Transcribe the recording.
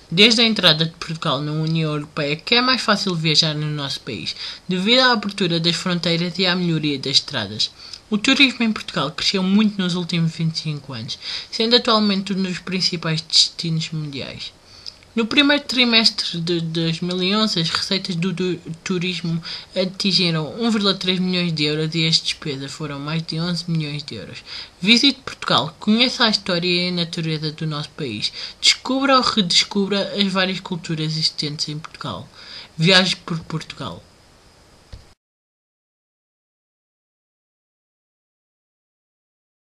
Desde a entrada de Portugal na União Europeia, que é mais fácil viajar no nosso país, devido à abertura das fronteiras e à melhoria das estradas. O turismo em Portugal cresceu muito nos últimos 25 anos, sendo atualmente um dos principais destinos mundiais. No primeiro trimestre de 2011, as receitas do turismo atingiram 1,3 milhões de euros e as despesas foram mais de 11 milhões de euros. Visite Portugal, conheça a história e a natureza do nosso país, descubra ou redescubra as várias culturas existentes em Portugal. Viaje por Portugal.